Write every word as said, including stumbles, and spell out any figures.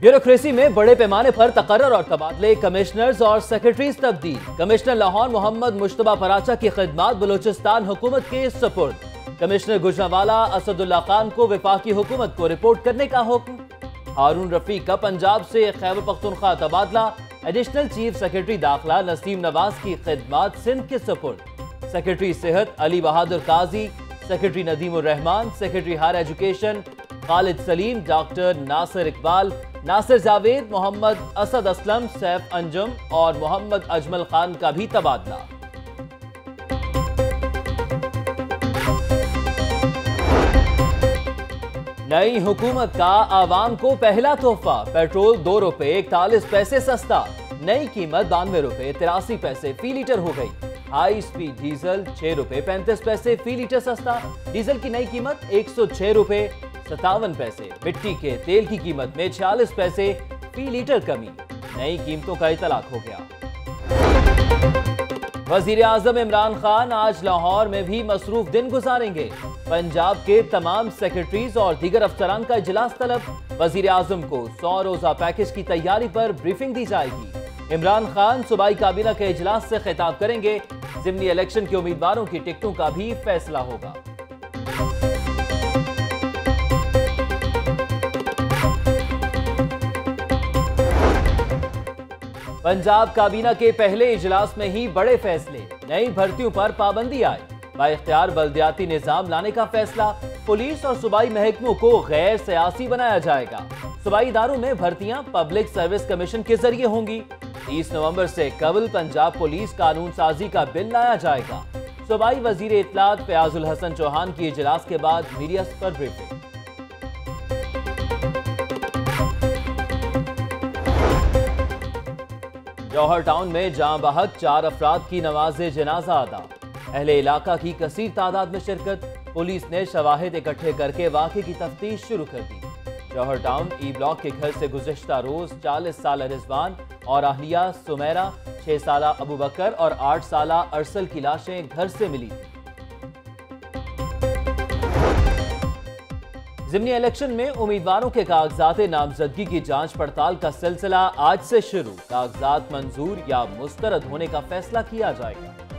Bureaucracy में बड़े पैमाने पर तकर्रर और तबादले, कमिश्नर्स और सेक्रेटरीज तब्दील। कमिश्नर लाहौर मोहम्मद मुश्तबा पराचा की खिदमात बलूचिस्तान हुकूमत के सुपुर्द। कमिश्नर गुजरांवाला असदुल्ला खान को वफाकी हुकूमत को रिपोर्ट करने का हुक्म। हारून रफीक का पंजाब से खैबर पख्तूनख्वा तबादला। एडिशनल चीफ सेक्रेटरी दाखिला नसीम नवाज की खिदमात सिंध के सुपुर्द। सेक्रेटरी सेहत Ali Bahadur Qazi, secretary Nadeemur Rehman, secretary higher education Khalid Saleem, doctor Nasir Iqbal, Nasir Javed, Mohammad Asad Aslam, Saif Anjum और मोहम्मद अजमल खान का भी तबादला। नई हुकूमत का आवाम को पहला तोहफा। पेट्रोल दो रुपए इकतालीस पैसे सस्ता। नई कीमत बानवे रुपए तिरासी पैसे फी लीटर हो गई। हाई स्पीड डीजल छह रुपए पैंतीस पैसे फी लीटर सस्ता। डीजल की नई कीमत एक सौ छह रुपए सत्तावन पैसे। मिट्टी के तेल की कीमत में छियालीस पैसे फी लीटर कमी। नई कीमतों का इतलाक हो गया। वजीर आजम इमरान खान आज लाहौर में भी मसरूफ दिन गुजारेंगे। पंजाब के तमाम सेक्रेटरीज और दीगर अफसरान का इजलास तलब। वजीर आजम को सौ रोजा पैकेज की तैयारी पर ब्रीफिंग दी जाएगी। इमरान खान सूबाई काबीना के इजलास से खिताब करेंगे। ज़िमनी इलेक्शन के उम्मीदवारों की टिकटों का भी फैसला होगा। पंजाब काबीना के पहले इजलास में ही बड़े फैसले। नई भर्तियों पर पाबंदी आई। बाइख्तियार बल्दियाती निजाम लाने का फैसला। पुलिस और सूबाई महकमों को गैर सियासी बनाया जाएगा। सूबाई इदारों में भर्तियां पब्लिक सर्विस कमीशन के जरिए होंगी। तीस नवंबर से कबल पंजाब पुलिस कानून साजी का बिल लाया जाएगा। सूबाई वजीर इत्तलात फयाजुल हसन चौहान की इजलास के बाद मीडिया पर ब्रीफिंग। जौहर टाउन में जाँ बहक चार अफराद की नमाज़े जनाजा अदा। अहले इलाका की कसीर तादाद में शिरकत। पुलिस ने शवाहिद इकट्ठे करके वाक़े की तफ्तीश शुरू कर दी। जौहर टाउन ई ब्लॉक के घर से गुज़िश्ता रोज चालीस साल रिजवान और आहलिया सुमेरा, छह साल अबू बकर और आठ साल अरसल की लाशें घर से मिली। ज़िमनी इलेक्शन में उम्मीदवारों के कागजात नामजदगी की जांच पड़ताल का सिलसिला आज से शुरू। कागजात मंजूर या मुस्तरद होने का फैसला किया जाएगा।